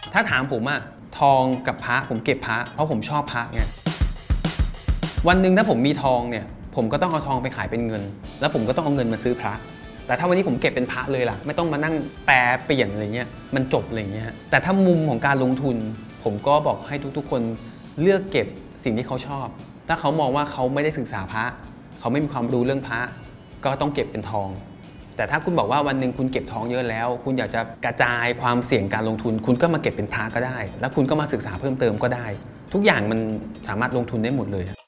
ถ้าถามผมอะทองกับพระผมเก็บพระเพราะผมชอบพระไงวันหนึ่งถ้าผมมีทองเนี่ยผมก็ต้องเอาทองไปขายเป็นเงินแล้วผมก็ต้องเอาเงินมาซื้อพระแต่ถ้าวันนี้ผมเก็บเป็นพระเลยล่ะไม่ต้องมานั่งแปรเปลี่ยนอะไรเงี้ยมันจบอะไรเงี้ยแต่ถ้ามุมของการลงทุนผมก็บอกให้ทุกๆคนเลือกเก็บสิ่งที่เขาชอบถ้าเขามองว่าเขาไม่ได้ศึกษาพระเขาไม่มีความรู้เรื่องพระก็ต้องเก็บเป็นทองแต่ถ้าคุณบอกว่าวันหนึ่งคุณเก็บทองเยอะแล้วคุณอยากจะกระจายความเสี่ยงการลงทุนคุณก็มาเก็บเป็นพระก็ได้แล้วคุณก็มาศึกษาเพิ่มเติมก็ได้ทุกอย่างมันสามารถลงทุนได้หมดเลย